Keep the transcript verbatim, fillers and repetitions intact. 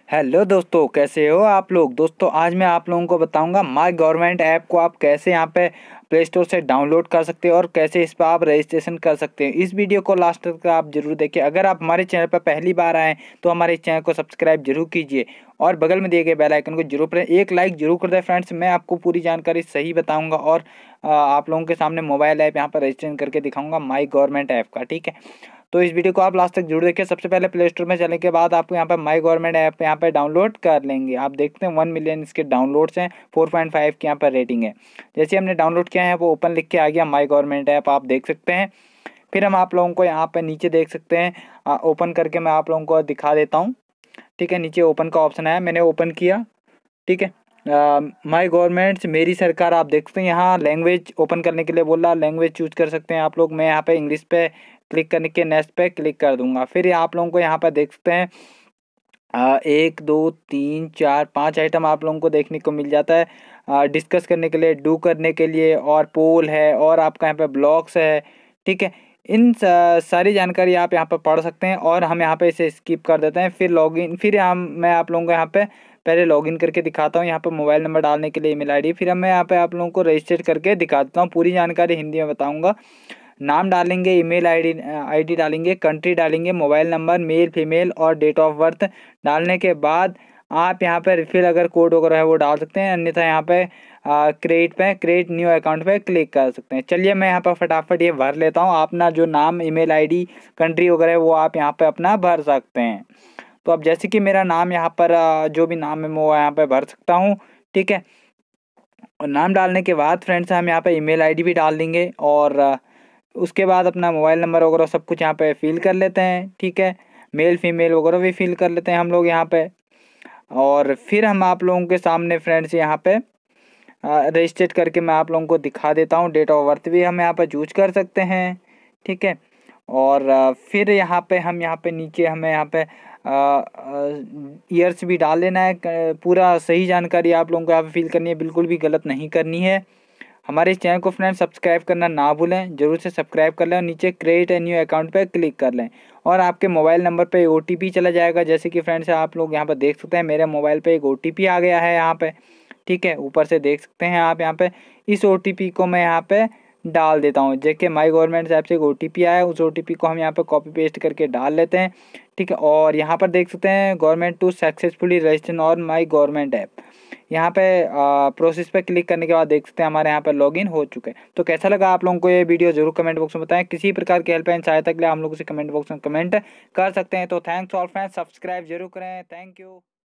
Hello दोस्तों, कैसे हो आप लोग। दोस्तों आज मैं आप लोगों को बताऊंगा माय गवर्नमेंट ऐप को आप कैसे यहाँ पे प्ले स्टोर से डाउनलोड कर सकते हो और कैसे इस पर आप रजिस्ट्रेशन कर सकते हैं। इस वीडियो को लास्ट तक आप जरूर देखिए। अगर आप हमारे चैनल पर पहली बार आए तो हमारे चैनल को सब्सक्राइब जरूर कीजिए और बगल में दिए गए बेल आइकन को जरूर प्रेस, एक लाइक जरूर कर दें फ्रेंड्स। मैं आपको पूरी जानकारी सही बताऊंगा और आ, आप लोगों के सामने मोबाइल ऐप यहाँ पर रजिस्ट्रेशन करके दिखाऊंगा माय गवर्नमेंट ऐप का। ठीक है, तो इस वीडियो को आप लास्ट तक जरूर देखिए। सबसे पहले प्ले स्टोर में चलने के बाद आपको यहाँ पर माय गवर्नमेंट ऐप यहाँ पे डाउनलोड कर लेंगे। आप देखते हैं वन मिलियन इसके डाउनलोड्स हैं, फोर पॉइंट फाइव की यहाँ पर रेटिंग है। जैसे हमने डाउनलोड किया है वो ओपन लिख के आ गया माय गवर्नमेंट ऐप, आप देख सकते हैं। फिर हम आप लोगों को यहाँ पर नीचे देख सकते हैं, ओपन करके मैं आप लोगों को दिखा देता हूँ। ठीक है, नीचे ओपन का ऑप्शन आया, मैंने ओपन किया। ठीक है, माय गवर्नमेंट मेरी सरकार, आप देख सकते हैं यहाँ लैंग्वेज ओपन करने के लिए बोल रहा, लैंग्वेज चूज कर सकते हैं आप लोग। मैं यहाँ पे इंग्लिश पे क्लिक करने के नेक्स्ट पे क्लिक कर दूंगा। फिर आप लोगों को यहाँ पर देख सकते हैं आ, एक दो तीन चार पांच आइटम आप लोगों को देखने को मिल जाता है। डिस्कस करने के लिए, डू करने के लिए, और पोल है, और आपका यहाँ पे ब्लॉग्स है। ठीक है, इन सारी जानकारी आप यहाँ पर पढ़ सकते हैं और हम यहाँ पे इसे स्किप कर देते हैं। फिर लॉगिन, फिर हम मैं आप लोगों को यहाँ पे पहले लॉगिन करके दिखाता हूँ। यहाँ पे मोबाइल नंबर डालने के लिए ईमेल आईडी, फिर मैं यहाँ पे आप लोगों को रजिस्टर करके दिखा देता हूँ। पूरी जानकारी हिंदी में बताऊँगा। नाम डालेंगे, ईमेल आईडी आईडी डालेंगे, कंट्री डालेंगे, मोबाइल नंबर, मेल फीमेल और डेट ऑफ बर्थ डालने के बाद आप यहाँ पे रिफिल अगर कोड वगैरह है वो डाल सकते हैं, अन्यथा यहाँ पे क्रिएट पे क्रिएट न्यू अकाउंट पे क्लिक कर सकते हैं। चलिए मैं यहाँ पर फटाफट ये भर लेता हूँ। अपना जो नाम, ईमेल आईडी, कंट्री वगैरह है वो आप यहाँ पे अपना भर सकते हैं। तो अब जैसे कि मेरा नाम यहाँ पर जो भी नाम है वो यहाँ पे भर सकता हूँ। ठीक है, और नाम डालने के बाद फ्रेंड्स हम यहाँ पे ईमेल आईडी भी डाल देंगे और उसके बाद अपना मोबाइल नंबर वगैरह सब कुछ यहाँ पे फिल कर लेते हैं। ठीक है, मेल फीमेल वगैरह भी फिल कर लेते हैं हम लोग यहाँ पे। और फिर हम आप लोगों के सामने फ्रेंड्स यहाँ पे रजिस्ट्रेट करके मैं आप लोगों को दिखा देता हूँ। डेट ऑफ बर्थ भी हम यहाँ पर चूज कर सकते हैं। ठीक है, और फिर यहाँ पे हम यहाँ पे नीचे हमें यहाँ पे ईयर्स भी डाल लेना है। पूरा सही जानकारी आप लोगों को यहाँ पे फिल करनी है, बिल्कुल भी गलत नहीं करनी है। हमारे इस चैनल को फ्रेंड्स सब्सक्राइब करना ना भूलें, जरूर से सब्सक्राइब कर लें और नीचे क्रिएट ए न्यू अकाउंट पे क्लिक कर लें और आपके मोबाइल नंबर पे ओटीपी चला जाएगा। जैसे कि फ्रेंड्स आप लोग यहाँ पर देख सकते हैं मेरे मोबाइल पे एक ओटीपी आ गया है यहाँ पे। ठीक है, ऊपर से देख सकते हैं आप यहाँ पे। इस ओटीपी को मैं यहाँ पे डाल देता हूँ। जैसे माय गवर्नमेंट ऐप से एक ओटीपी आया, उस ओटीपी को हम यहाँ पे कॉपी पेस्ट करके डाल लेते हैं। ठीक है, और यहाँ पर देख सकते हैं गवर्नमेंट टू सक्सेसफुली रजिस्टर और माय गवर्नमेंट ऐप, यहाँ पे प्रोसेस पे क्लिक करने के बाद देख सकते हैं हमारे यहाँ पे लॉगिन हो चुके हैं। तो कैसा लगा आप लोगों को ये वीडियो जरूर कमेंट बॉक्स में बताएं। किसी प्रकार की हेल्पलाइन सहायता के लिए हम लोग से कमेंट बॉक्स में कमेंट कर सकते हैं। तो थैंक्स ऑल फ्रेंड्स, सब्सक्राइब जरूर करें। Thank you.